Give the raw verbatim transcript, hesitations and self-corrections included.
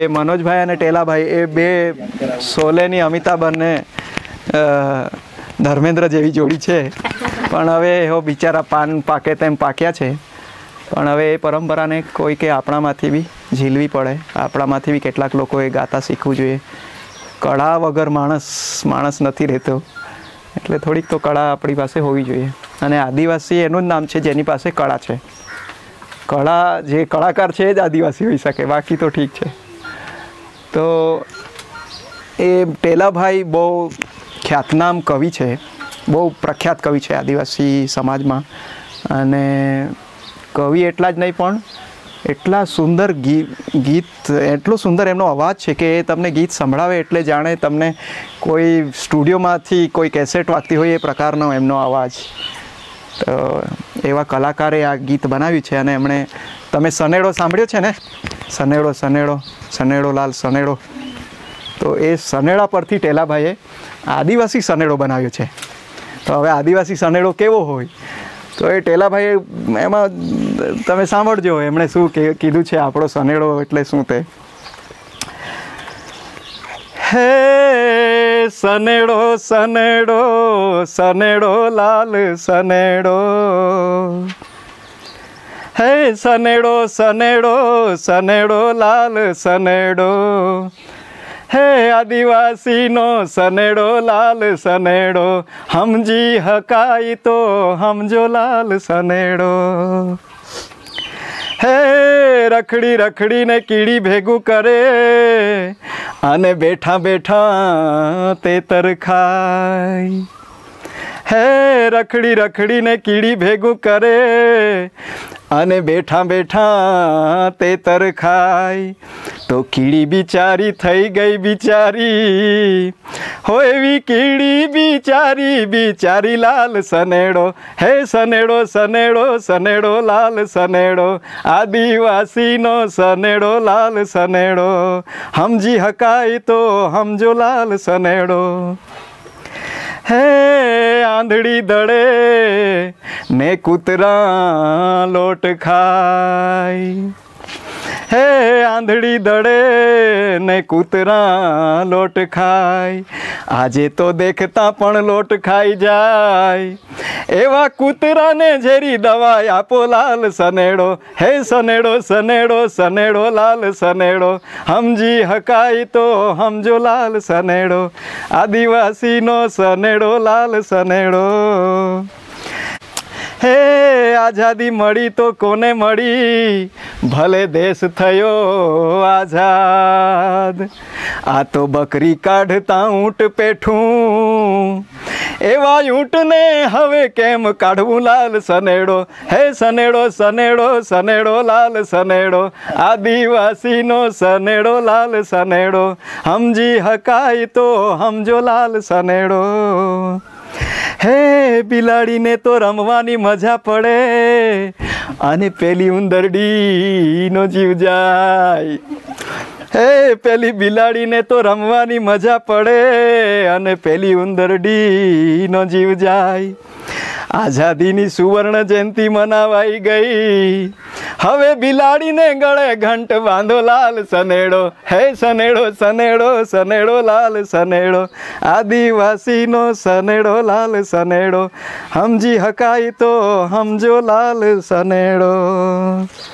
એ મનોજભાઈ અને ટેલાભાઈ એ બે સોલેની અમિતાભ અને ધર્મેન્દ્ર જેવી જોડી છે, પણ હવે એવો બિચારા પાન પાકે તેમ પાક્યા છે. પણ હવે એ પરંપરાને કોઈ કે આપણામાંથી બી ઝીલવી પડે, આપણામાંથી બી કેટલાક લોકોએ ગાતા શીખવું જોઈએ. કળા વગર માણસ માણસ નથી રહેતો, એટલે થોડીક તો કળા આપણી પાસે હોવી જોઈએ. અને આદિવાસી એનું જ નામ છે જેની પાસે કળા છે. કળા જે કલાકાર છે એ જ આદિવાસી હોઈ શકે, બાકી તો ઠીક છે. તો એ ટેલાભાઈ બહુ ખ્યાતનામ કવિ છે, બહુ પ્રખ્યાત કવિ છે આદિવાસી સમાજમાં. અને કવિ એટલા જ નહીં પણ એટલા સુંદર ગીત ગીત એટલો સુંદર એમનો અવાજ છે કે એ તમને ગીત સંભળાવે એટલે જાણે તમને કોઈ સ્ટુડિયોમાંથી કોઈ કેસેટ વાગતી હોય એ પ્રકારનો એમનો અવાજ. તો એવા કલાકારે આ ગીત બનાવ્યું છે. અને એમણે તમે સનેડો સાંભળ્યો છે ને, સનેડો સનેડો સનેડો લાલ સનેડો, તો એ સનેડા પરથી ટેલાભાઈએ આદિવાસી સનેડો બનાવ્યો છે. તો હવે આદિવાસી સનેડો કેવો હોય તો એ ટેલાભાઈએ એમાં તમે સાંભળજો એમણે શું કે કીધું છે આપણો સનેડો એટલે શું તે. હે સનેડો સનેડો સનેડો લાલ સનેડો, હે સનેડો સનેડો સનેડો લાલ સનેડો, હે આદિવાસીનો સનેડો લાલ સનેડો, સમજી હકાય તો સમજો લાલ સનેડો. હે રખડી રખડીને કીડી ભેગું કરે અને બેઠા બેઠા તેતર ખાય. હે રખડી રખડીને કીડી ભેગું કરે અને બેઠા બેઠા તેતર ખાય. તો કીડી બિચારી થઈ ગઈ બિચારી, હો એવી કીડી બિચારી બિચારી લાલ સનેડો, હે સનેડો સનેડો સનેડો લાલ સનેડો, આદિવાસીનો સનેડો લાલ સનેડો, સમજી હકાય તો સમજો લાલ સનેડો. હે આંધળી દળે ને કૂતરા લોટ ખાય, હે આંધળી દળે ને કૂતરા લોટ ખાય, આજે તો દેખતા પણ લોટ ખાઈ જાય, એવા કૂતરાને ઝેરી દવાઈ આપો લાલ સનેડો, હે સનેડો સનેડો સનેડો લાલ સનેડો, સમજી હકાય તો સમજો લાલ સનેડો, આદિવાસીનો સનેડો લાલ સનેડો. હે આઝાદી મળી તો કોને મળી, ભલે દેશ થયો આઝાદ, આ તો બકરી કાઢતા ઊંટ પેઠું, એવા ઊંટને હવે કેમ કાઢવું લાલ સનેડો, હે સનેડો સનેડો સનેડો લાલ સનેડો, આદિવાસીનો સનેડો લાલ સનેડો, સમજી હકાય તો સમજો લાલ સનેડો. હે બિલાડીને તો રમવાની મજા પડે અને પેલી ઉંદરડીનો જીવ જાય, હે પેલી બિલાડીને તો રમવાની મજા પડે અને પેલી ઉંદરડીનો જીવ જાય. આઝાદીની સુવર્ણ જયંતિ મનાવાઈ ગઈ, હવે બિલાડીને ગળે ઘંટ બાંધો લાલ સનેડો, હે સનેડો સનેડો સનેડો લાલ સનેડો, આદિવાસીનો સનેડો લાલ સનેડો, સમજી હકાય તો સમજો લાલ સનેડો.